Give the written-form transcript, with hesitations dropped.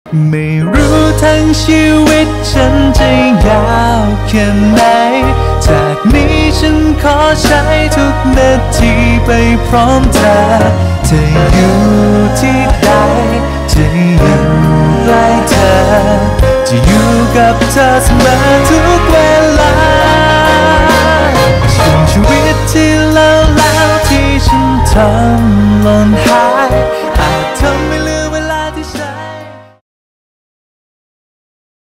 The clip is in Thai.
ไม่รู้ทั้งชีวิตฉันจะยาวแค่ไหนจากนี้ฉันขอใช้ทุกนาทีไปพร้อมเธอจะอยู่ที่ใดจะอยู่ใกล้เธอจะอยู่กับเธอเสมอทุกเวลาช่วงชีวิตที่แล้วที่ฉันทำ